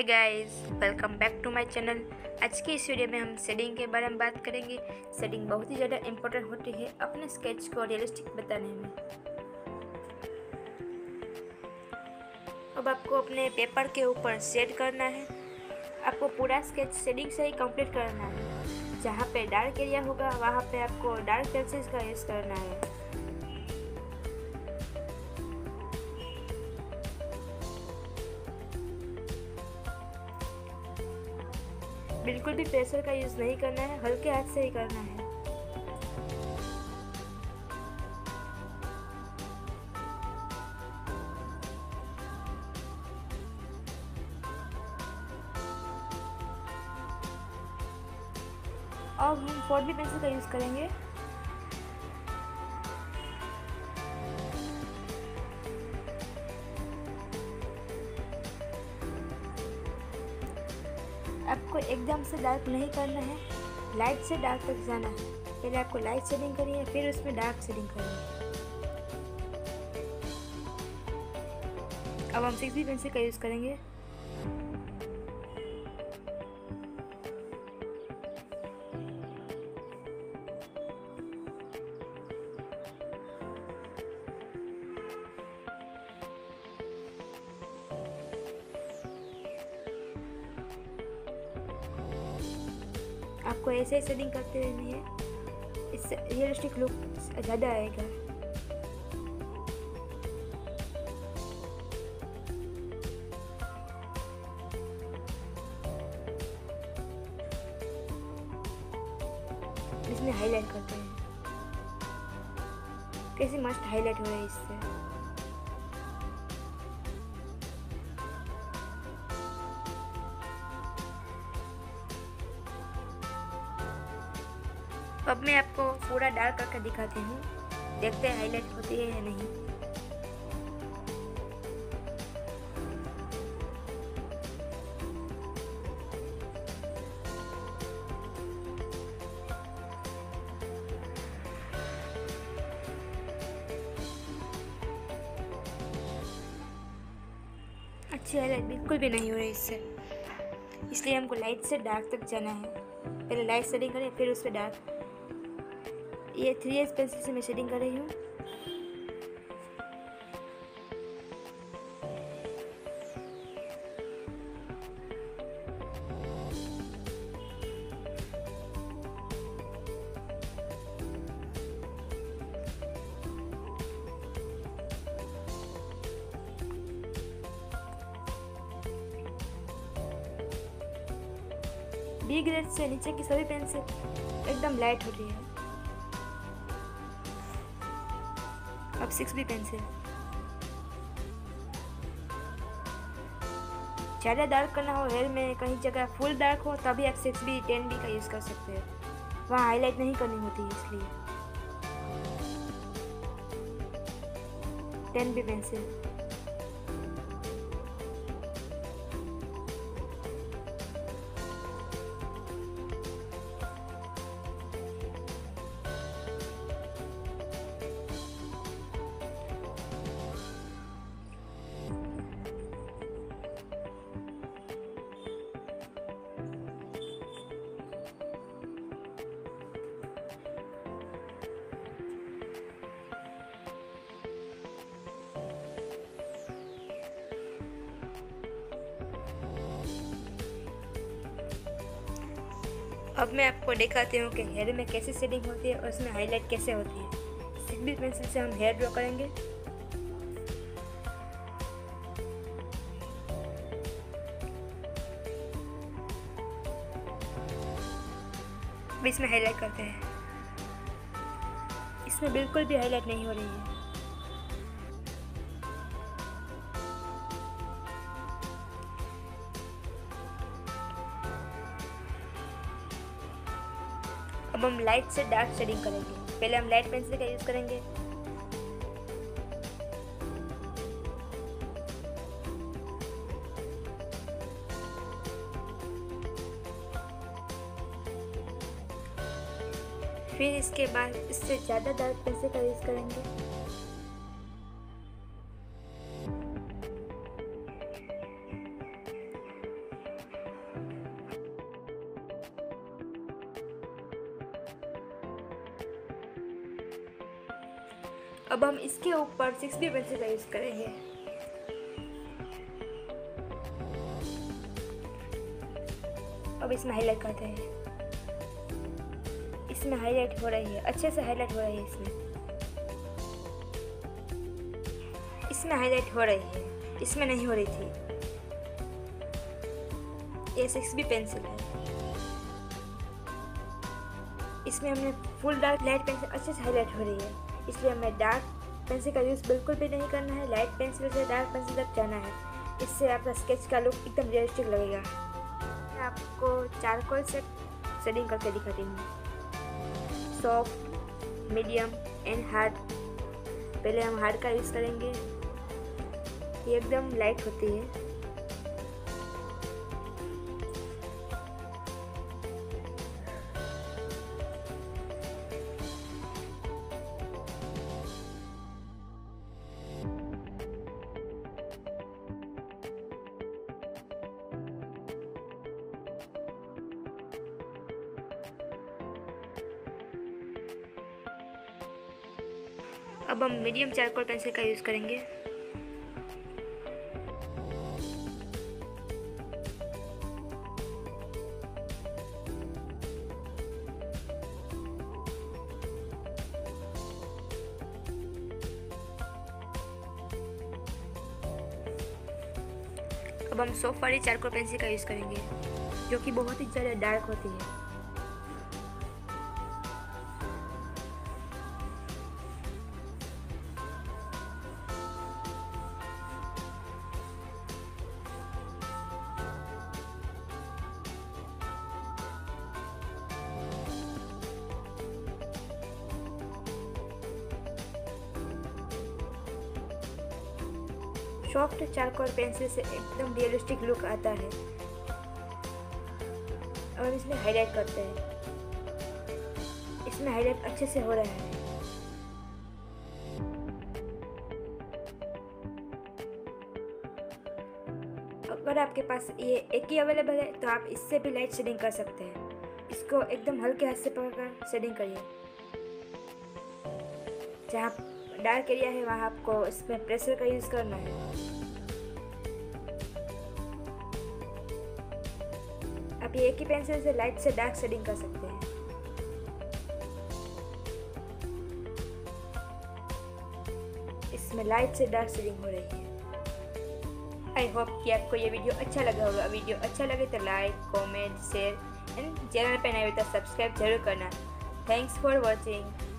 Hey guys, welcome back to my channel. आज की इस वीडियो में हम शेडिंग के बारे में बात करेंगे। शेडिंग बहुत ही ज़्यादा इम्पोर्टेंट होती है अपने स्केच को रियलिस्टिक बताने में। अब आपको अपने पेपर के ऊपर शेड करना है। आपको पूरा स्केच शेडिंग से ही कंप्लीट करना है। जहाँ पे डार्क एरिया होगा वहाँ पे आपको डार्क पेंसिल्स का यूज़ करना है। बिल्कुल भी प्रेशर का यूज़ नहीं करना है, हल्के हाथ से ही करना है। अब हम 4B पेंसिल का यूज़ करेंगे। आपको एकदम से डार्क नहीं करना है, लाइट से डार्क तक जाना है। पहले आपको लाइट शेडिंग करनी है, फिर उसमें डार्क शेडिंग करनी है। अब हम 6B पेंसिल का यूज़ करेंगे। आपको ऐसे ही शेडिंग करते रहनी है, इससे रियलिस्टिक लुक ज़्यादा आएगा। इसमें हाईलाइट करते हैं, कैसे मस्त हाईलाइट हो रहा है इससे। अब मैं आपको पूरा डार्क करके दिखाती हूँ, देखते हैं हाईलाइट होती है या नहीं। अच्छी हाईलाइट बिल्कुल भी नहीं हो रही इससे, इसलिए हमको लाइट से डार्क तक जाना है। पहले लाइट शेडिंग करें, फिर उस पर डार्क। ये 3S पेंसिल से मैं शेडिंग कर रही हूँ। B ग्रेड से नीचे की सभी पेंसिल एकदम लाइट हो रही है। अब 6B पेंसिल। ज़्यादा डार्क करना हो, हेयर में कहीं जगह फुल डार्क हो, तभी आप 6B 10B का यूज़ कर सकते हो। वहाँ हाईलाइट नहीं करनी होती है, इसलिए 10B पेंसिल। अब मैं आपको दिखाती हूँ कि हेयर में कैसे शेडिंग होती है और उसमें हाईलाइट कैसे होती है। 6B पेंसिल से हम हेयर ड्रॉ करेंगे। अब इसमें हाईलाइट करते हैं। इसमें बिल्कुल भी हाईलाइट नहीं हो रही है। अब हम लाइट से डार्क शेडिंग करेंगे। पहले हम लाइट पेंसिल का यूज़ करेंगे। फिर इसके बाद इससे ज़्यादा डार्क पेंसिल का यूज़ करेंगे। अब हम इसके ऊपर 6B पेंसिल का यूज़ करेंगे। अब इसमें हाईलाइट करते हैं। इसमें हाईलाइट हो रही है, अच्छे से हाईलाइट हो रही है। इसमें हाईलाइट हो रही है, इसमें नहीं हो रही थी। ये 6B पेंसिल है। इसमें हमने फुल डार्क लाइट पेंसिल अच्छे से हाईलाइट हो रही है, इसलिए हमें डार्क पेंसिल का यूज़ बिल्कुल भी नहीं करना है। लाइट पेंसिल से डार्क पेंसिल तक जाना है, इससे आपका स्केच का लुक एकदम रियलिस्टिक लगेगा। मैं आपको चारकोल से शेडिंग करके दिखाती हूँ। Soft, medium and hard. पहले हम हार्ड का यूज़ करेंगे, ये एकदम लाइट होती है। अब हम मीडियम चारकोल पेंसिल का यूज़ करेंगे। अब हम सॉफ्ट वाली चारकोल पेंसिल का यूज़ करेंगे, जो कि बहुत ही ज़्यादा डार्क होती है। सॉफ्ट चारकोल पेंसिल से एकदम रियलिस्टिक लुक आता है। अब हम इसमें हाईलाइट करते हैं। इसमें हाईलाइट अच्छे से हो रहा है। अगर आपके पास ये एक ही अवेलेबल है तो आप इससे भी लाइट शेडिंग कर सकते हैं। इसको एकदम हल्के हाथ से पकड़कर शेडिंग करिए। जहाँ डार्क एरिया है वहाँ आपको इसमें प्रेशर का यूज़ करना है। आप ये एक ही पेंसिल से लाइट से डार्क शेडिंग कर सकते हैं। इसमें लाइट से डार्क शेडिंग हो रही है। आई होप कि आपको ये वीडियो अच्छा लगा होगा। वीडियो अच्छा लगे तो like, comment, share and channel पे नए हो तो सब्सक्राइब जरूर करना। Thanks for watching.